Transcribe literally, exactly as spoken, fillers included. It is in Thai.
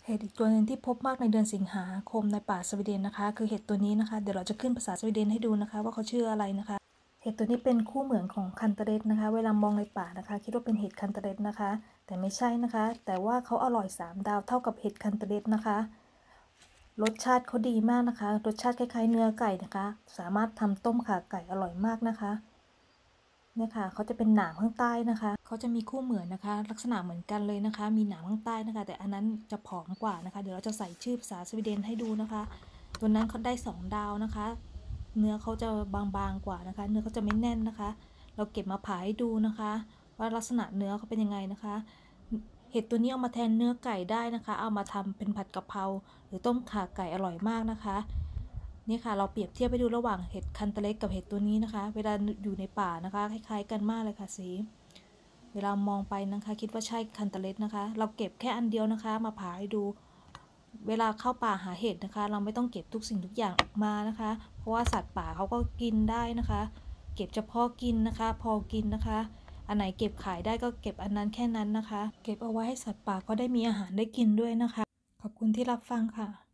เห็ดอีกตัวหนึ่งที่พบมากในเดือนสิงหาคมในป่าสวีเดนนะคะคือเห็ดตัวนี้นะคะเดี๋ยวเราจะขึ้นภาษาสวีเดนให้ดูนะคะว่าเขาชื่ออะไรนะคะเห็ดตัวนี้เป็นคู่เหมือนของคันเตเรสนะคะเวลามองในป่านะคะคิดว่าเป็นเห็ดคันเตเรสนะคะแต่ไม่ใช่นะคะแต่ว่าเขาอร่อยสามดาวเท่ากับเห็ดคันเตเรสนะคะรสชาติเขาดีมากนะคะรสชาติคล้ายๆเนื้อไก่นะคะสามารถทำต้มข่าไก่อร่อยมากนะคะเนี่ยค่ะเขาจะเป็นหนามข้างใต้นะคะเขาจะมีคู่เหมือนนะคะลักษณะเหมือนกันเลยนะคะมีหนามข้างใต้นะคะแต่อันนั้นจะผอมกว่านะคะเดี๋ยวเราจะใส่ชื่อภาษาสวีเดนให้ดูนะคะตัวนั้นเขาได้สองดาวนะคะเนื้อเขาจะบางๆกว่านะคะเนื้อเขาจะไม่แน่นนะคะเราเก็บมาผ่าให้ดูนะคะว่าลักษณะเนื้อเขาเป็นยังไงนะคะเห็ดตัวนี้เอามาแทนเนื้อไก่ได้นะคะเอามาทำเป็นผัดกะเพราหรือต้มข่าไก่อร่อยมากนะคะนี่ค่ะเราเปรียบเทียบไปดูระหว่างเห็ดคันเตเล็กกับเห็ดตัวนี้นะคะเวลาอยู่ในป่านะคะคล้ายๆกันมากเลยค่ะสีเวลามองไปนะคะคิดว่าใช่คันเตเล็กนะคะเราเก็บแค่อันเดียวนะคะมาผ่าให้ดูเวลาเข้าป่าหาเห็ดนะคะเราไม่ต้องเก็บทุกสิ่งทุกอย่างออกมานะคะเพราะว่าสัตว์ป่าเขาก็กินได้นะคะเก็บเฉพาะกินนะคะพอกินนะคะอันไหนเก็บขายได้ก็เก็บอันนั้นแค่นั้นนะคะเก็บเอาไว้ให้สัตว์ป่าก็ได้มีอาหารได้กินด้วยนะคะขอบคุณที่รับฟังค่ะ